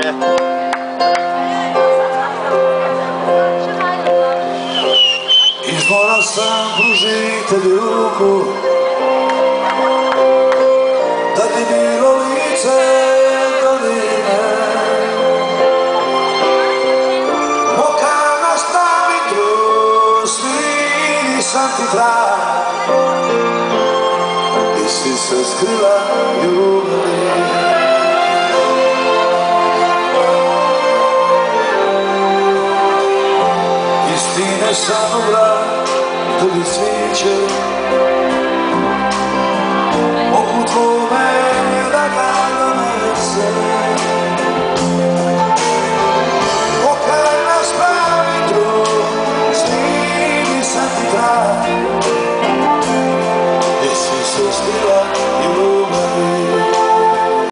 Izmora sam pružiti tebi ruku, da ti bilo lice doline. Moka nas na vitru, svini sam ti trag, i si se skrila ljubavi. Istine sam obrak, tebi sviće,